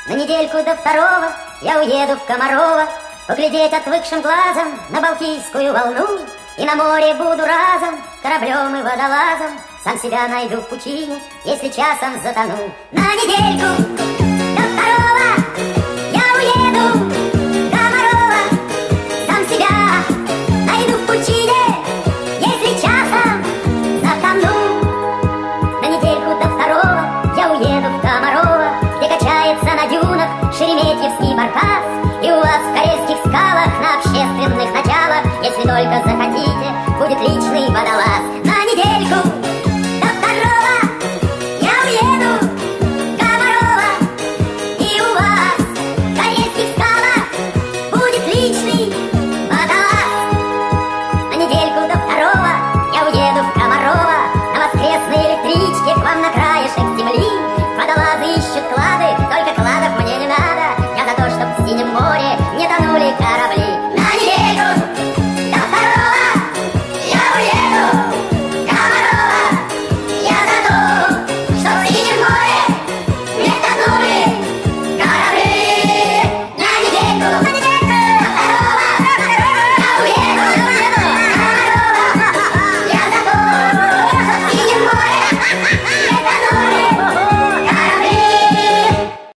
На недельку до второго я уеду в Комарово, поглядеть отвыкшим глазом на Балтийскую волну. И на море буду разом кораблем и водолазом, сам себя найду в пучине, если часом затону. На недельку